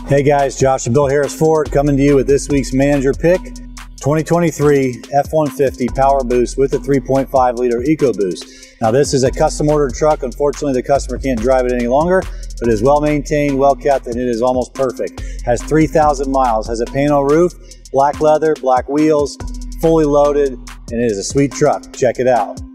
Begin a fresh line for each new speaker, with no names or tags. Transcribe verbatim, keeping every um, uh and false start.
Hey guys, Josh and Bill Harris Ford coming to you with this week's manager pick. twenty twenty-three F one fifty PowerBoost with a three point five liter EcoBoost. Now this is a custom ordered truck. Unfortunately, the customer can't drive it any longer, but it is well maintained, well kept, and it is almost perfect. Has three thousand miles, has a panel roof, black leather, black wheels, fully loaded, and it is a sweet truck. Check it out.